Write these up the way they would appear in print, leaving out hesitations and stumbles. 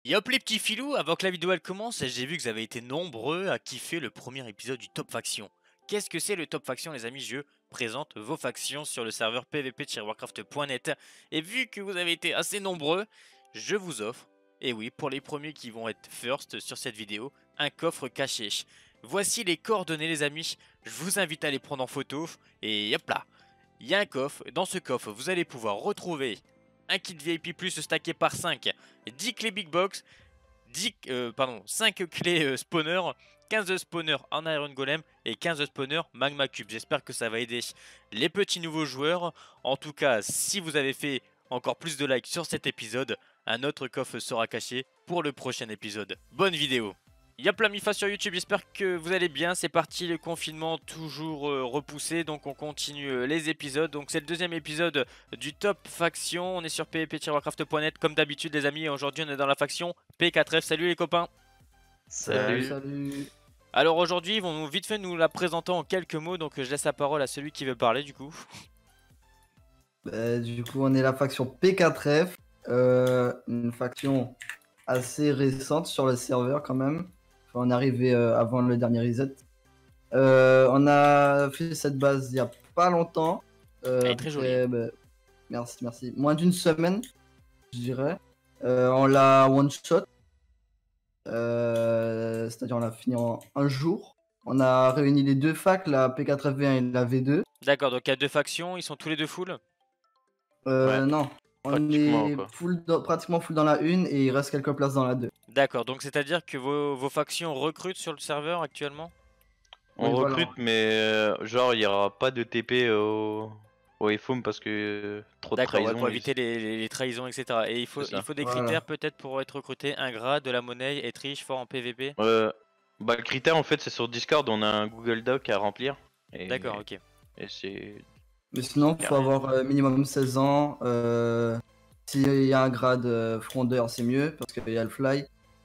Yop les petits filous, avant que la vidéo elle commence, j'ai vu que vous avez été nombreux à kiffer le premier épisode du Top Faction. Qu'est-ce que c'est le Top Faction les amis? Je présente vos factions sur le serveur PVP de chez Warcraft.net. Et vu que vous avez été assez nombreux, je vous offre, et oui pour les premiers qui vont être first sur cette vidéo, un coffre caché. Voici les coordonnées les amis, je vous invite à les prendre en photo, et hop là. Il y a un coffre, dans ce coffre vous allez pouvoir retrouver un kit VIP plus stacké par 5, 10 clés Big Box, 5 clés spawner, 15 spawners en Iron Golem et 15 spawners Magma Cube. J'espère que ça va aider les petits nouveaux joueurs. En tout cas, si vous avez fait encore plus de likes sur cet épisode, un autre coffre sera caché pour le prochain épisode. Bonne vidéo! Y'a la Mifa sur YouTube, j'espère que vous allez bien. C'est parti, le confinement toujours repoussé, donc on continue les épisodes. Donc c'est le deuxième épisode du Top Faction. On est sur pvp-warcraft.net comme d'habitude les amis. Aujourd'hui on est dans la faction P4F. Salut les copains. Salut. Alors aujourd'hui ils vont vite fait nous la présenter en quelques mots. Donc je laisse la parole à celui qui veut parler du coup. Du coup, on est la faction P4F, une faction assez récente sur le serveur quand même. Enfin, on est arrivé avant le dernier reset. On a fait cette base il n'y a pas longtemps. Elle est très jolie. Merci. Moins d'une semaine, je dirais. On l'a one shot. C'est-à-dire on l'a fini en un jour. On a réuni les deux facs, la P4F V1 et la V2. D'accord, donc il y a deux factions, ils sont tous les deux full. Ouais, Non, on est pratiquement full dans la 1 et il reste quelques places dans la 2. D'accord, donc c'est à dire que vos factions recrutent sur le serveur actuellement? on Oui, recrute, voilà. mais genre il y aura pas de TP au FOM parce que trop de D'accord, ouais, trahison. pour éviter les trahisons, etc. Et il faut des Voilà. critères peut-être pour être recruté, un grade, de la monnaie, être riche, fort en PVP. Bah le critère en fait c'est sur Discord, on a un Google Doc à remplir. D'accord, ok. Et c'est... Mais sinon, il faut avoir minimum 16 ans. S'il y a un grade frondeur, c'est mieux parce qu'il y a le fly.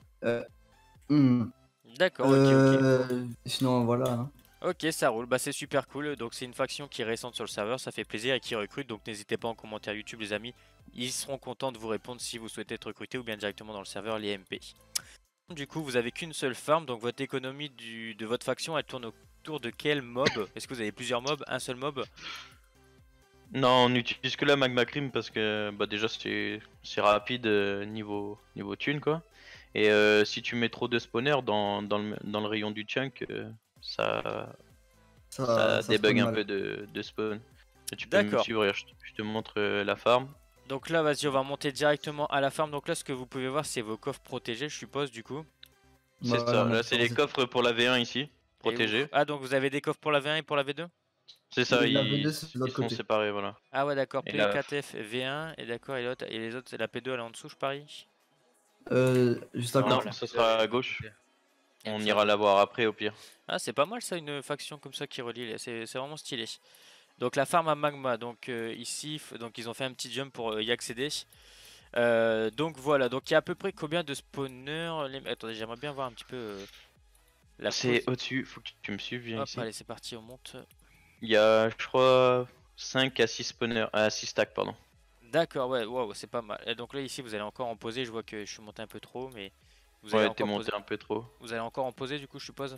D'accord, ok. Sinon, voilà. Hein. Ok, ça roule, bah c'est super cool. Donc c'est une faction qui est récente sur le serveur, ça fait plaisir et qui recrute. Donc n'hésitez pas en commentaire YouTube les amis. Ils seront contents de vous répondre si vous souhaitez être recruté ou bien directement dans le serveur, les MP. Du coup, vous avez qu'une seule farm, donc votre économie de votre faction, elle tourne autour de quel mob? Est-ce que vous avez plusieurs mobs, un seul mob? Non, on n'utilise que la Magma Cream parce que bah déjà c'est rapide niveau thune quoi. Et si tu mets trop de spawners dans le rayon du chunk, ça débug un peu de spawn. Et tu peux me suivre, je te montre la farm. Donc là, vas-y, on va monter directement à la farm. Donc là, ce que vous pouvez voir, c'est vos coffres protégés, je suppose, du coup. C'est ça, là c'est les coffres pour la V1 ici, protégés. Ah, donc vous avez des coffres pour la V1 et pour la V2? C'est ça, ils sont séparés, voilà. Ah ouais, d'accord, P4F V1, et d'accord, et les autres, c'est la P2, elle est en dessous, je parie? Juste à côté. Non, ce sera à gauche. On ira la voir après au pire. Ah, c'est pas mal ça, une faction comme ça qui relie, c'est vraiment stylé. Donc la farm à magma, donc ici, donc ils ont fait un petit jump pour y accéder. Donc voilà, donc il y a à peu près combien de spawners? Attendez, j'aimerais bien voir un petit peu la C'est au-dessus, faut que tu me suives, viens ici. Allez, c'est parti, on monte. Il y a, je crois, 5 à 6 spawners, 6 stacks, pardon. D'accord, ouais, wow, c'est pas mal. Et donc là, ici, vous allez encore en poser. Je vois que je suis monté un peu trop, mais vous allez t'es monté un peu trop. Vous allez encore en poser, du coup, je suppose.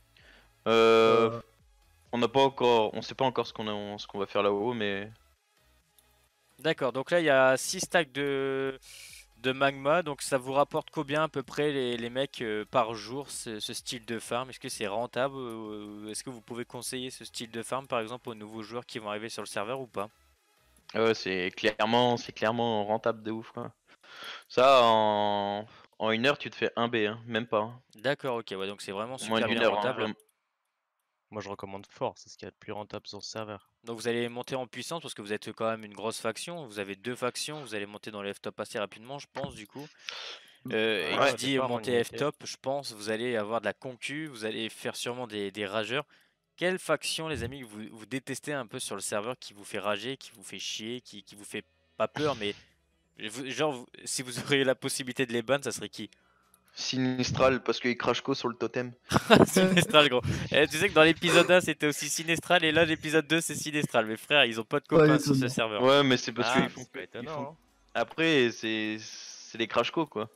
On n'a pas encore, on sait pas encore ce qu'on va faire là-haut, mais. D'accord, donc là, il y a 6 stacks de magma. Donc ça vous rapporte combien à peu près les mecs par jour, ce style de farm? Est-ce que c'est rentable? Est-ce que vous pouvez conseiller ce style de farm, par exemple, aux nouveaux joueurs qui vont arriver sur le serveur ou pas? C'est clairement rentable de ouf, quoi. Ça, en 1 heure, tu te fais 1 B, hein, même pas. Hein. D'accord, ok, ouais, donc c'est vraiment Moins super d'une bien heure, rentable. hein, Moi je recommande fort, c'est ce qu'il y a de plus rentable sur ce serveur. Donc vous allez monter en puissance parce que vous êtes quand même une grosse faction. Vous avez deux factions, vous allez monter dans le F-top assez rapidement, je pense, du coup. Et qui dit monter F-top, je pense, vous allez avoir de la concu, vous allez faire sûrement des rageurs. Quelle faction, les amis, vous détestez un peu sur le serveur, qui vous fait rager, qui vous fait chier, qui vous fait pas peur, mais genre, si vous auriez la possibilité de les ban, ça serait qui? Sinistral, parce qu'il crache co sur le totem. Sinestral, gros. Et tu sais que dans l'épisode 1 c'était aussi Sinestral, et là l'épisode 2 c'est Sinestral. Mes frères, ils ont pas de copains sur ce serveur. Ouais, mais c'est parce qu'ils font pas étonnant. Après, c'est des crash co quoi.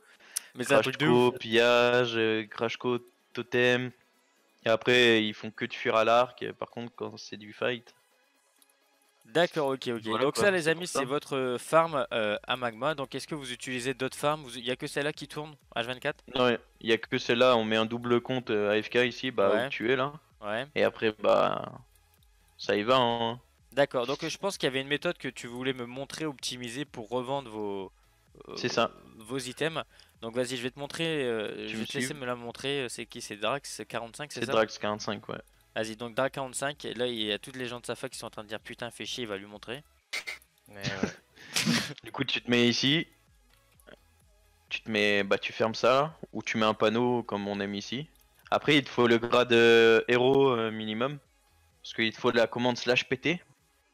Mais c'est un truc de ouf. Crashco, pillage, Crashco, totem. Et après, ils font que de fuir à l'arc. Par contre, quand c'est du fight. D'accord, ok. Voilà, Donc quoi, ça, les c'est amis, pour ça. c'est votre farm à magma. Donc est-ce que vous utilisez d'autres farms? Il y a que celle-là qui tourne H24? Non, il y a que celle-là. On met un double compte AFK ici, bah, Ouais. où tu es là. Ouais. Et après, bah, ça y va. Hein. D'accord, donc je pense qu'il y avait une méthode que tu voulais me montrer, optimiser pour revendre C'est ça. vos items. Donc vas-y, je vais te montrer, je Tu vais me te laisser suis. me la montrer. C'est qui? C'est Drax45, c'est C'est ça? Drax 45, ouais. Vas-y, donc Drax45, et là il y a toutes les gens de sa fac qui sont en train de dire putain, fais chier, il va lui montrer. Mais ouais. Du coup, tu te mets ici. Tu te mets, bah, tu fermes ça. Ou tu mets un panneau comme on aime ici. Après, il te faut le grade héros minimum. Parce qu'il te faut la commande /pt.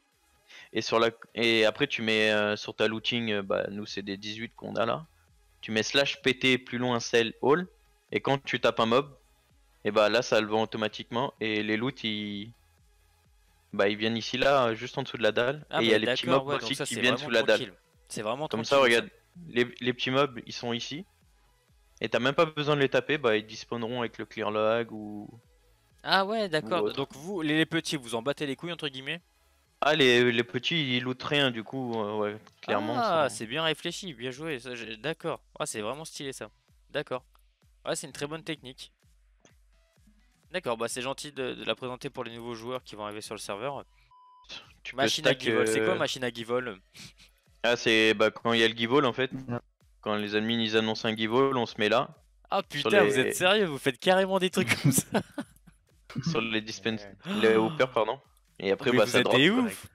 Et après, tu mets sur ta looting, bah, nous c'est des 18 qu'on a là. Tu mets /pt plus loin cell all. Et quand tu tapes un mob, et bah là ça le vend automatiquement. Et les loots bah, ils viennent ici là, juste en dessous de la dalle. Ah Et il y a mais les petits d'accord, mobs ouais, donc aussi ça qui c'est viennent vraiment sous la dalle. tranquille. C'est vraiment Comme tranquille. ça, regarde, les petits mobs ils sont ici. Et t'as même pas besoin de les taper, bah ils dispawneront avec le clear lag ou. Ah ouais, d'accord. autre. Donc vous, les petits, vous en battez les couilles entre guillemets? Ah, les petits ils lootent rien du coup, ouais, clairement. Ah, ça- c'est bien réfléchi, bien joué. D'accord. Ah, c'est vraiment stylé ça. D'accord. Ouais, c'est une très bonne technique. D'accord, bah c'est gentil de la présenter pour les nouveaux joueurs qui vont arriver sur le serveur. Tu peux Machine à stack. Givol, c'est quoi machine à Givol? Ah, c'est bah, quand il y a le give all en fait. Ouais. Quand les admins ils annoncent un give all, on se met là. Ah Sur putain, vous êtes les, sérieux, vous faites carrément des trucs comme ça? sur les dispense. Ouais. Les hoppers, pardon. Et après, Mais bah vous ça êtes drop. des quoi. ouf!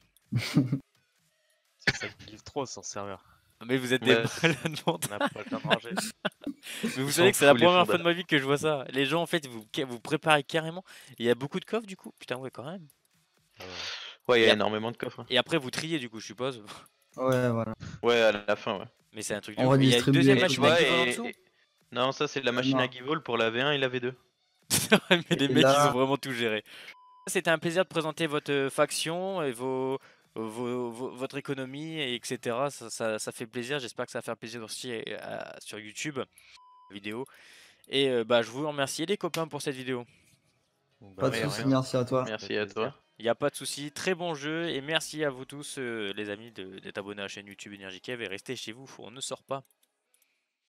Ça give trop sur le serveur. Mais vous êtes des Ouais, malades On mentaux. n'a pas le temps de ranger. Mais vous Ils savez s'en que c'est la foutent, les première fois fondas. de ma vie que je vois ça. Les gens en fait vous préparez carrément. Il y a beaucoup de coffres du coup? Putain ouais quand même. Ouais, il y Et a ap- énormément de coffres. Hein. Et après vous triez du coup je suppose. Ouais, voilà. Ouais, à la fin, ouais. Mais c'est un truc de On ouf. Et il y a une redistribue deuxième les Et tu machine à vois, Givol en dessous? non, ça c'est la machine à non. give all pour la V1 et la V2. Mais les Et mecs ils ont là- vraiment tout géré. C'était un plaisir de présenter votre faction et votre économie, et etc. Ça fait plaisir. J'espère que ça va faire plaisir aussi sur YouTube vidéo. Et bah, je vous remercie les copains pour cette vidéo. Pas de Ouais, soucis, rien. merci à toi. Merci fait à plaisir. toi. Il n'y a pas de souci, très bon jeu et merci à vous tous les amis d'être abonnés à la chaîne YouTube Energy Cave et restez chez vous, on ne sort pas.